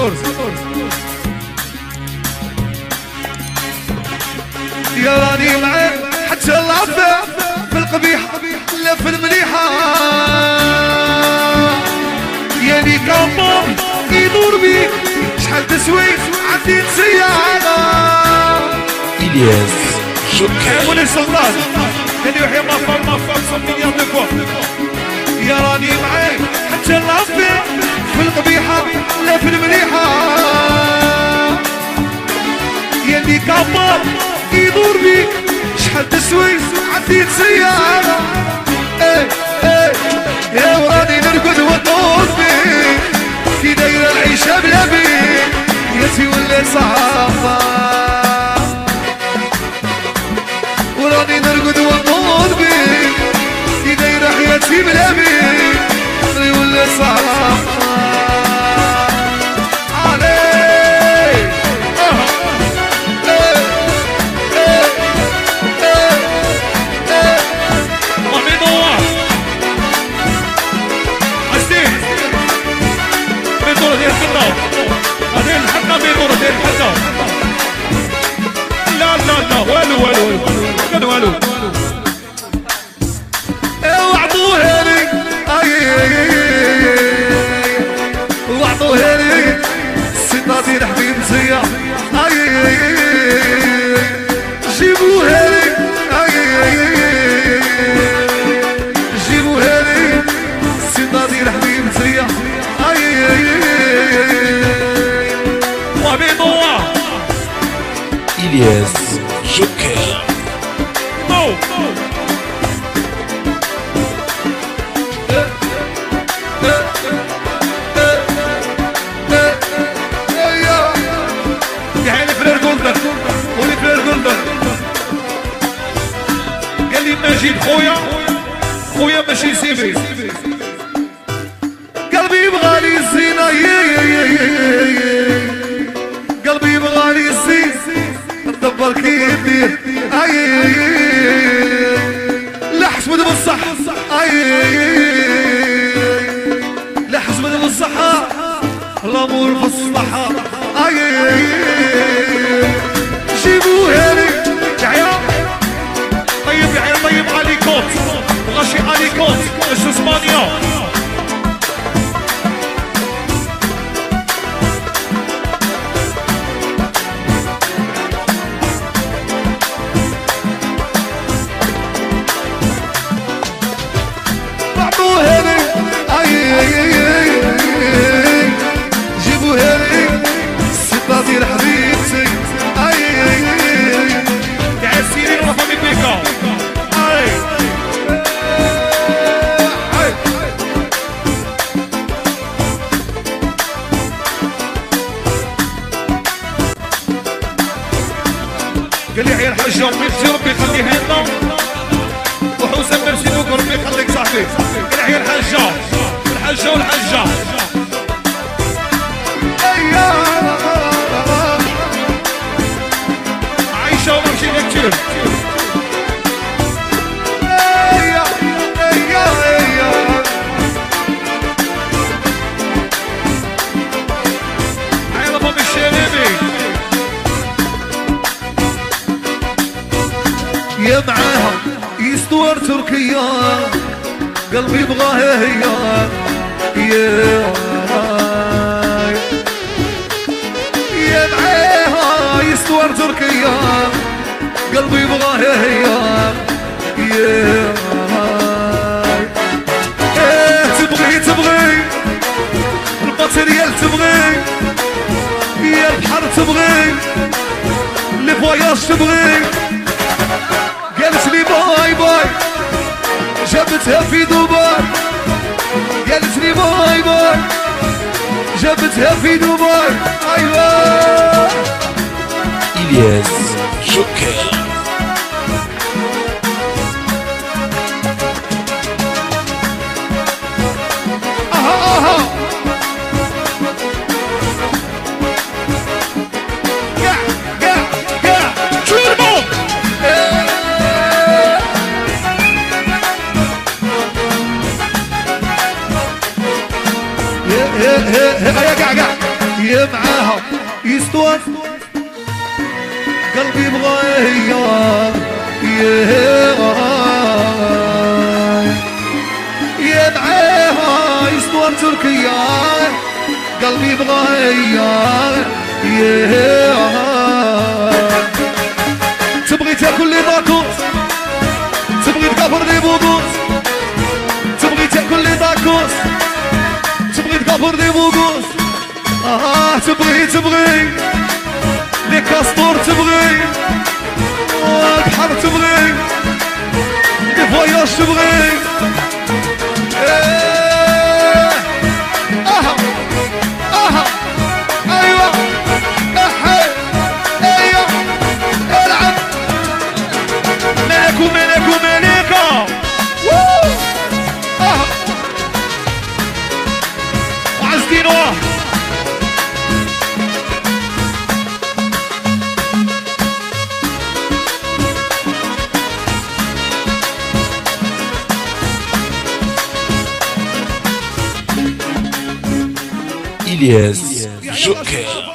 يا راني معاك حتى العفا في القبيحة لا في المليحة يا لي كامبون يدور بيك شحال تسوي عندي سيارة إلياس شكرا ولي الصغار اللي يحيى ما فاق 100 مليار دو فوا يا راني معاك حتى العفا في القبيحة لا في المليحة يا لي كامبون يدور بيك شحال تسوي عندي سيارة ايه ايه يا وراني نرقد ونطوز بيك كي دايرة العيشة بلا بيك ياتي ولا صعبة وراني نرقد ونطوز بيك كي دايرة حياتي بلا بيك ولا صعبة والو وعطوها لي وعطوها لي السيطاتي الحبيب زيا جيبوها لي جيبوها لي السيطاتي الحبيب زيا وبيضوا إلياس شكرا قال لي ماجد خويا ماشي سيفي قلبي يبغى لي الزينة قلبي يبغى لي الزين ندبر كيف دير لا حسبت بالصح لا حسبت بالصحة الأمور في الصحة جيبوها لي طيب علي كوت غشي علي كوت اش اسبانيا بعطوها لي جيبوها لي السيطاتي الحبيبتي تعال سيرين وفا من بيكا قال لي عيال الحاجة وميرسي ربي يخليها لنا وحسن ميرسي دوك ربي يخليك صاحبي قال لي عيال الحاجة والحاجة عايشة وماشي كتير عيال بابي الشريمي يا معاها يستوار تركيا قلبي يبغاها هي يا معاها يستوار تركيا قلبي يبغاها هي تبغي الماتريال تبغي يا البحر تبغي لي فواياج تبغي قالت لي باي باي جابتها في دبي قالت لي باي باي جابتها في دبي ايوه إلياس شكرا يا يا معاها يستوان قلبي بغايا يا معاها يستوان تركيا قلبي بغايا تبغي تاكل لي داكوس تبغي تكافر لي بوغوس تبغي تاكل لي داكوس تبغي تكافر لي بوغوس تبغي لي كاستور تبغي البحر تبغي لي فواياج تبغي ايوه ايوه العب ملكة وعزتينوه Ilyes Joker.